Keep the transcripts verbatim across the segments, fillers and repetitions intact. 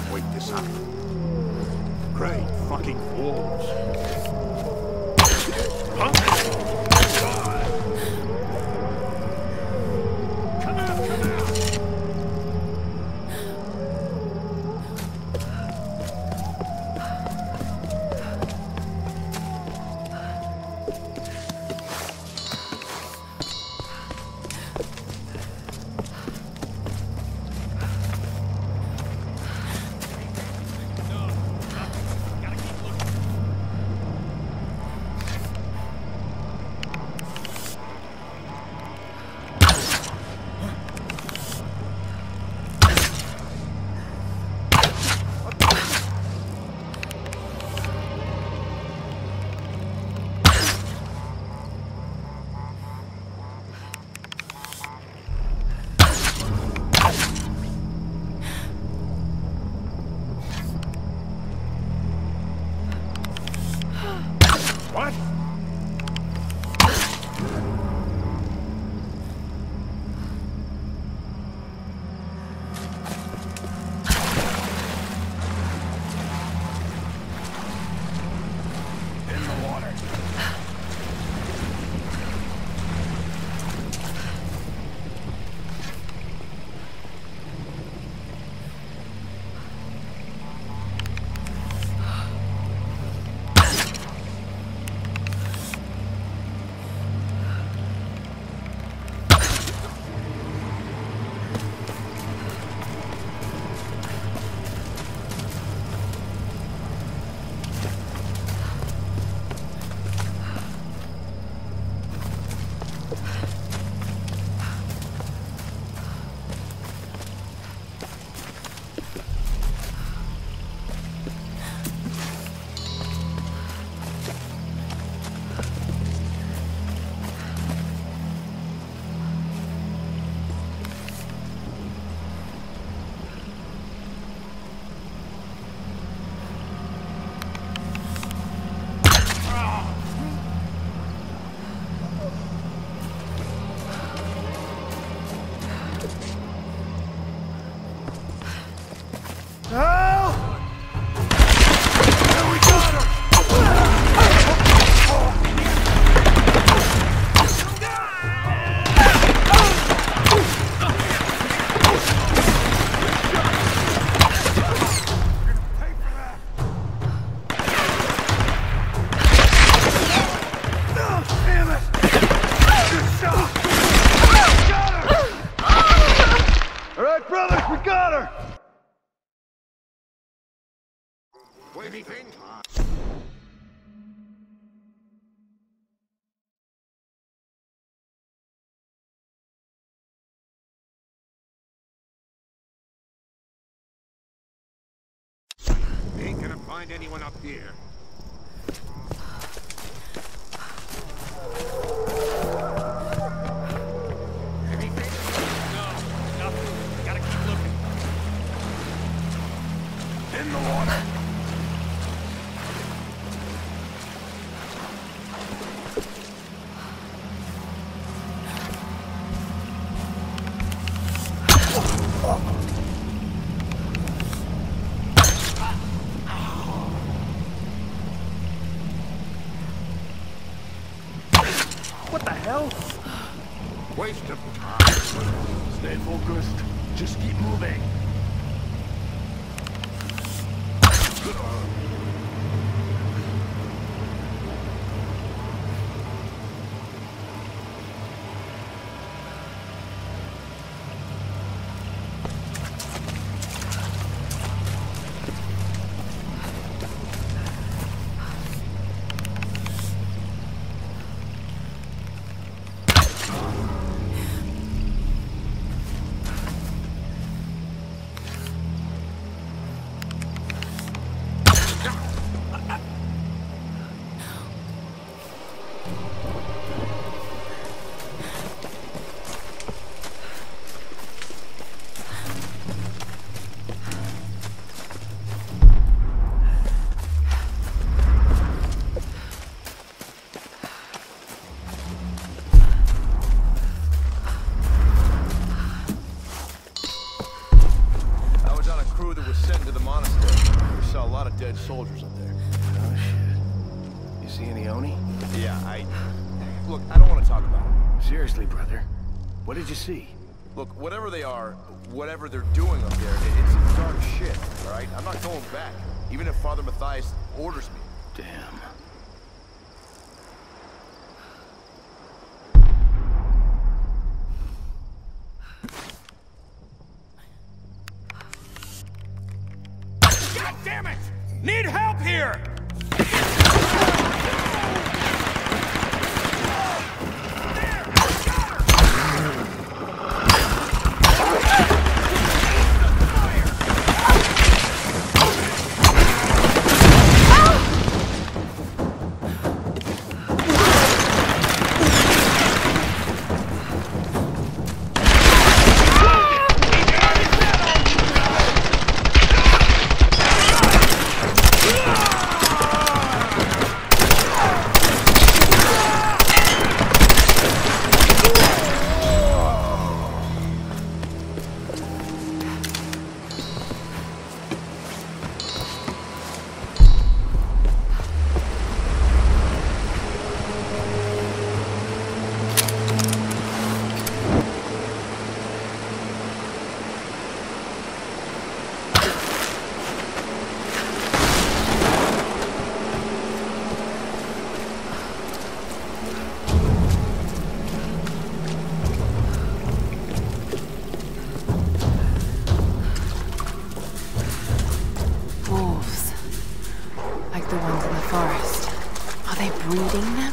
wake this up. Great fucking walls. Huh? Come out, come out! Anything? Ain't gonna find anyone up here. Anything? No, nothing. Gotta keep looking. In the water. What the hell? Waste of time. Stay focused. Just keep moving. to the monastery. We saw a lot of dead soldiers up there. Oh, shit. You see any Oni? Yeah, I... Look, I don't want to talk about it. Seriously, brother. What did you see? Look, whatever they are, whatever they're doing up there, it, it's some dark shit, all right? I'm not going back, even if Father Matthias orders me. Damn. God damn it! Need help here! Breeding them?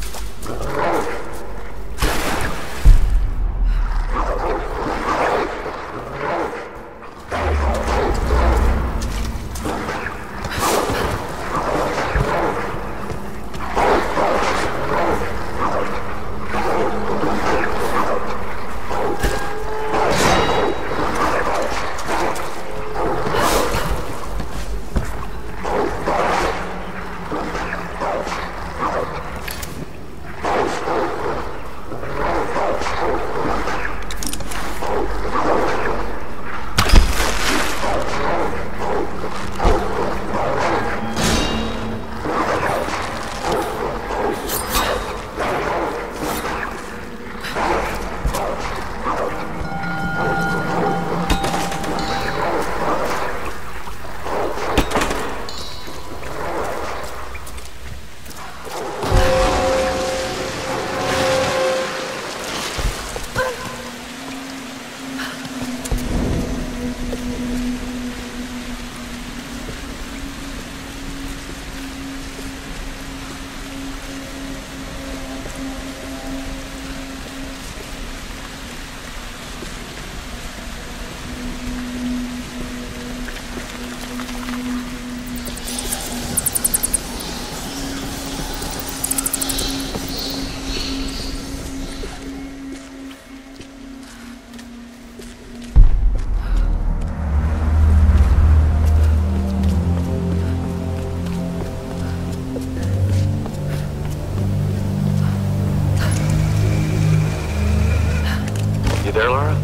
There, Lara?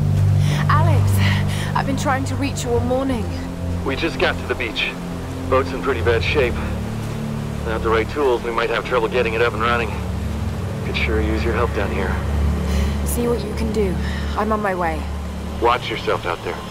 Alex, I've been trying to reach you all morning. We just got to the beach. Boat's in pretty bad shape. Without the right tools, we might have trouble getting it up and running. Could sure use your help down here. See what you can do. I'm on my way. Watch yourself out there.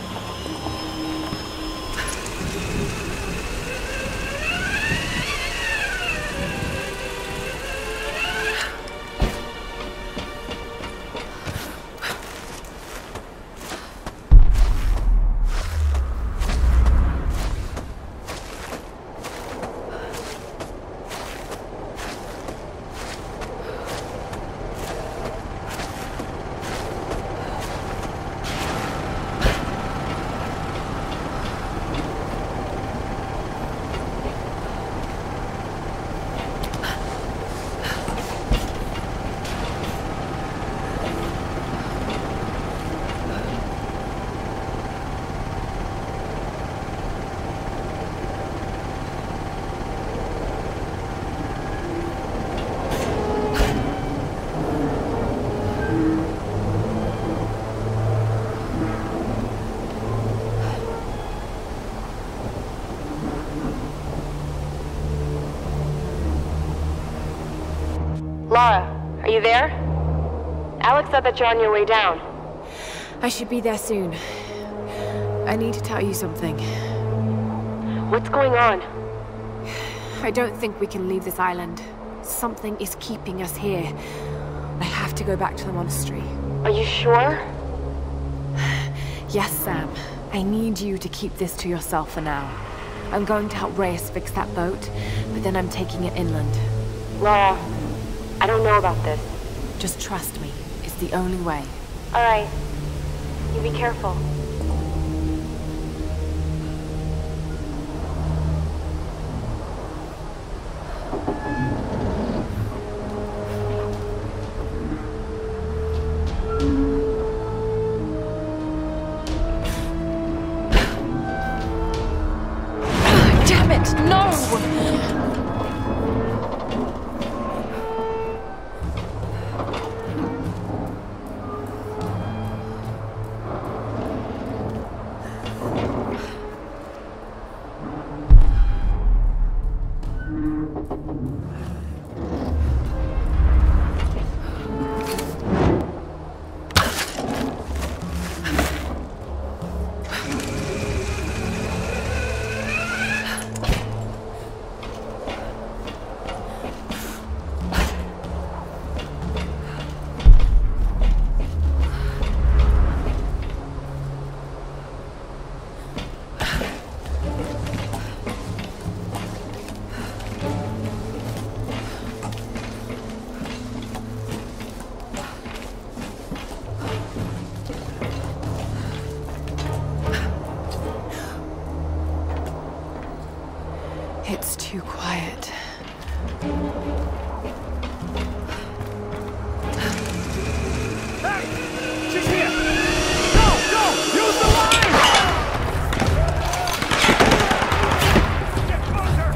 Lara, are you there? Alex said that you're on your way down. I should be there soon. I need to tell you something. What's going on? I don't think we can leave this island. Something is keeping us here. I have to go back to the monastery. Are you sure? Yes, Sam. I need you to keep this to yourself for now. I'm going to help Reyes fix that boat, but then I'm taking it inland. Lara, I don't know about this. Just trust me. It's the only way. All right. You be careful. Damn it! No! It's too quiet. Hey! She's here! Go! Go! Use the line! Get closer!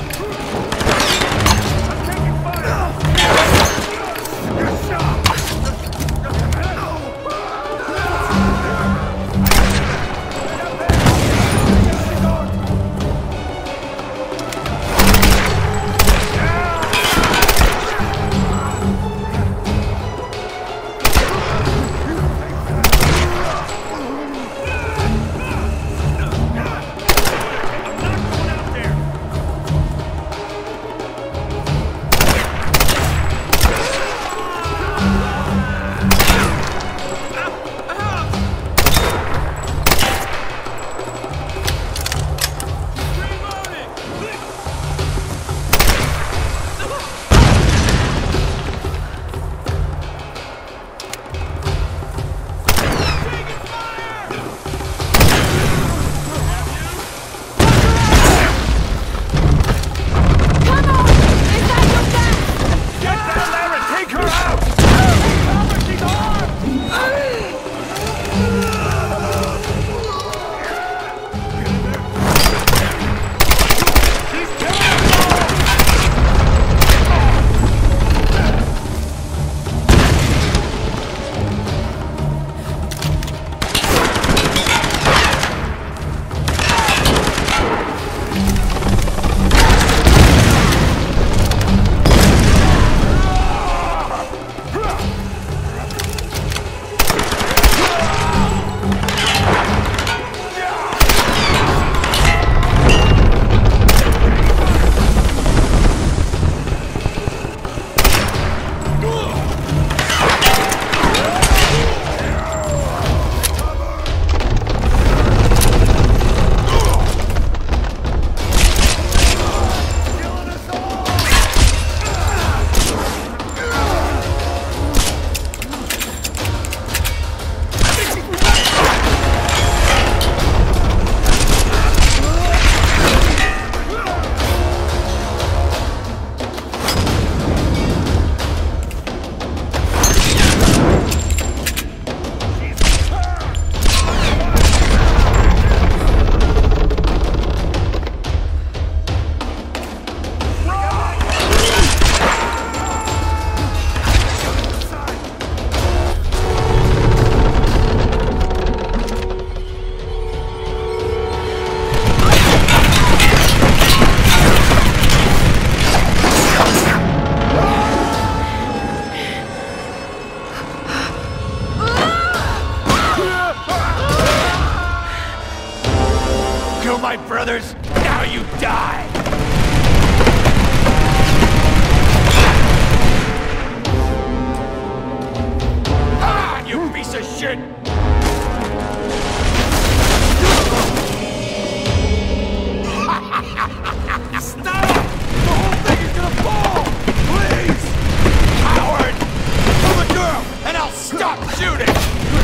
I'm taking fire! Good shot! Yeah! or you die! Ah, you piece of shit! Stop! The whole thing is gonna fall! Please! Howard! Pull the girl, and I'll stop shooting!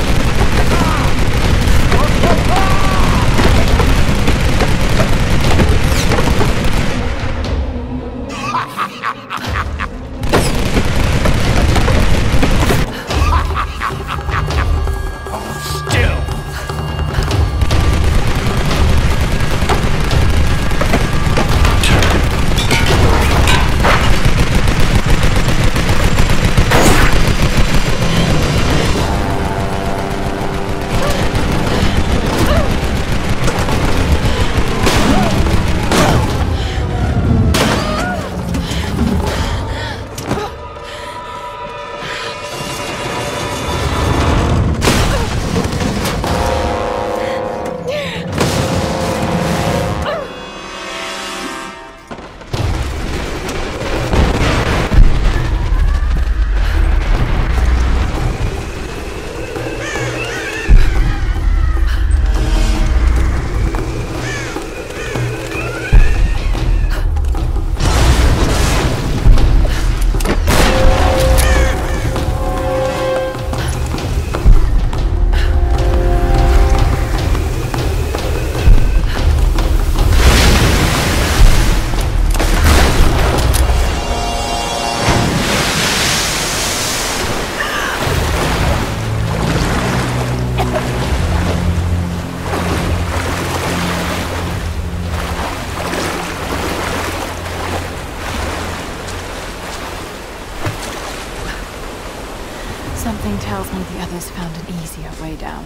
Something tells me the others found an easier way down.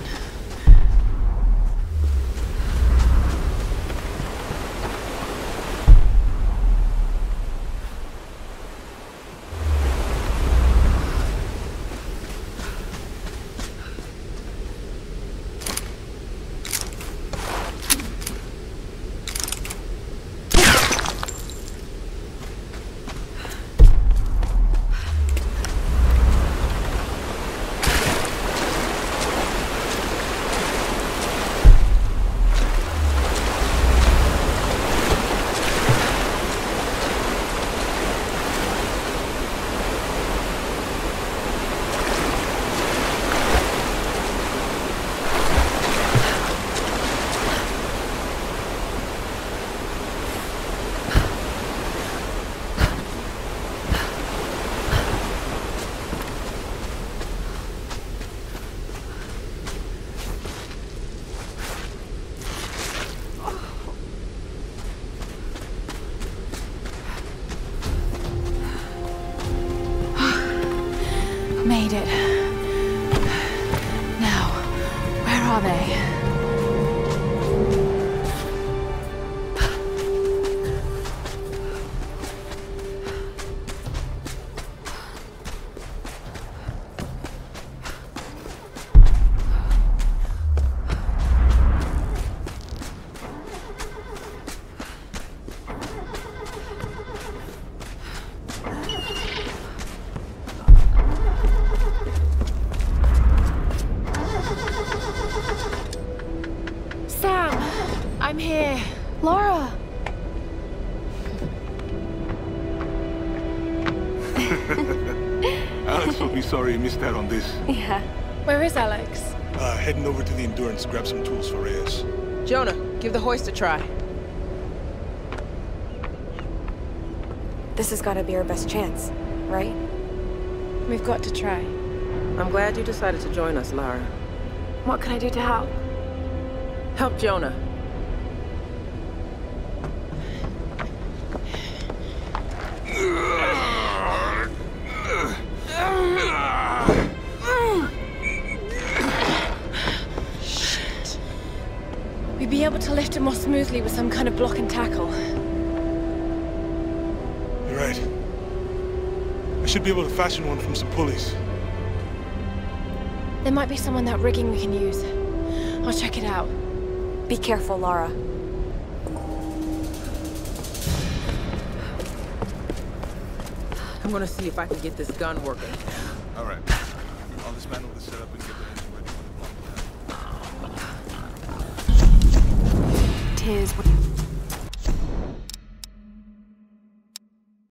Made it. Now, where are they? I'm here. Lara! Alex will be sorry he missed out on this. Yeah. Where is Alex? Uh, heading over to the Endurance to grab some tools for Reyes. Jonah, give the hoist a try. This has got to be our best chance, right? We've got to try. I'm glad you decided to join us, Lara. What can I do to help? Help Jonah. Shit. We'd be able to lift him more smoothly with some kind of block and tackle. You're right. I should be able to fashion one from some pulleys. There might be some on that rigging we can use. I'll check it out. Be careful, Lara. I'm gonna see if I can get this gun working. All right. I'll dismantle the setup and get the engine ready for the pump. Tears.